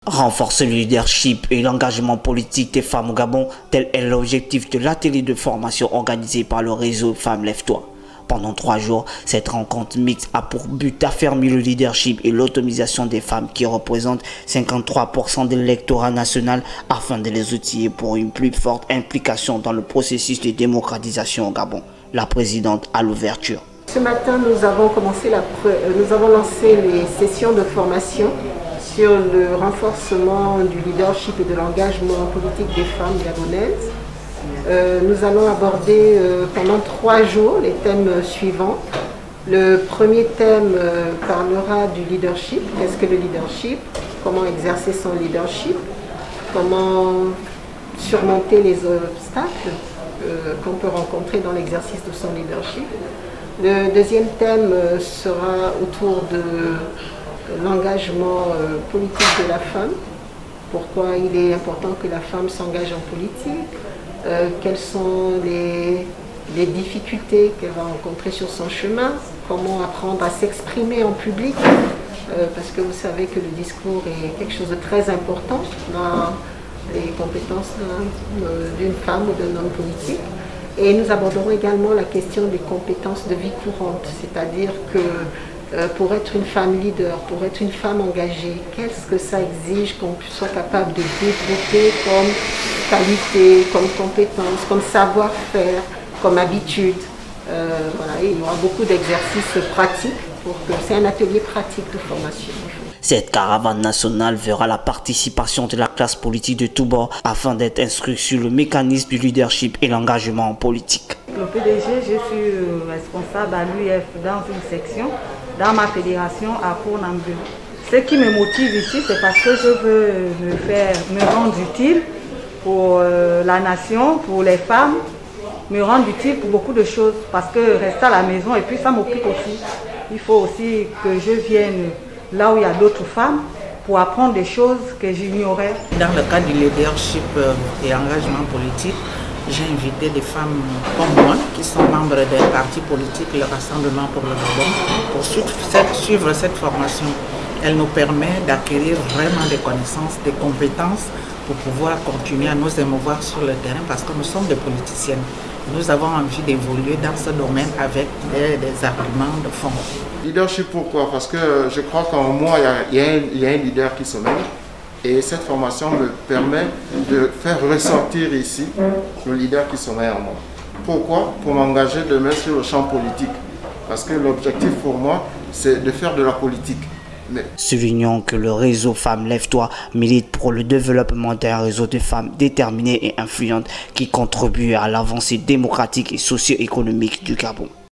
Renforcer le leadership et l'engagement politique des femmes au Gabon, tel est l'objectif de l'atelier de formation organisé par le réseau Femmes Lève-toi. Pendant 3 jours, cette rencontre mixte a pour but d'affermir le leadership et l'autonomisation des femmes qui représentent 53% de l'électorat national afin de les outiller pour une plus forte implication dans le processus de démocratisation au Gabon. La présidente à l'ouverture. Ce matin, nous avons lancé les sessions de formation sur le renforcement du leadership et de l'engagement politique des femmes gabonaises. Nous allons aborder pendant 3 jours les thèmes suivants. Le premier thème parlera du leadership. Qu'est-ce que le leadership? Comment exercer son leadership? Comment surmonter les obstacles qu'on peut rencontrer dans l'exercice de son leadership? Le deuxième thème sera autour de l'engagement politique de la femme. Pourquoi il est important que la femme s'engage en politique? Quelles sont les difficultés qu'elle va rencontrer sur son chemin? Comment apprendre à s'exprimer en public? Parce que vous savez que le discours est quelque chose de très important dans les compétences d'une femme ou d'un homme politique. Et nous aborderons également la question des compétences de vie courante, c'est-à-dire que pour être une femme leader, pour être une femme engagée, qu'est-ce que ça exige qu'on soit capable de développer comme qualité, comme compétence, comme savoir-faire, comme habitude. Voilà, il y aura beaucoup d'exercices pratiques pour que c'est un atelier pratique de formation. Cette caravane nationale verra la participation de la classe politique de tous bords afin d'être instruite sur le mécanisme du leadership et l'engagement politique. Le PDG, je suis responsable à l'UF dans une section, dans ma fédération à Cournambule. Ce qui me motive ici, c'est parce que je veux me rendre utile pour la nation, pour les femmes, me rendre utile pour beaucoup de choses. Parce que rester à la maison, et puis ça m'occupe aussi. Il faut aussi que je vienne là où il y a d'autres femmes pour apprendre des choses que j'ignorais. Dans le cadre du leadership et engagement politique, j'ai invité des femmes comme moi qui sont membres des partis politiques, le Rassemblement pour le Gabon, pour suivre cette formation. Elle nous permet d'acquérir vraiment des connaissances, des compétences pour pouvoir continuer à nous émouvoir sur le terrain parce que nous sommes des politiciennes. Nous avons envie d'évoluer dans ce domaine avec des arguments de fond. Leadership, pourquoi? Parce que je crois qu'en moi, il y a un leader qui sommeille. Et cette formation me permet de faire ressortir ici le leader qui sommeille en moi. Pourquoi? Pour m'engager demain sur le champ politique. Parce que l'objectif pour moi, c'est de faire de la politique. Soulignons que le réseau Femmes Lève-toi milite pour le développement d'un réseau de femmes déterminées et influentes qui contribuent à l'avancée démocratique et socio-économique du Gabon.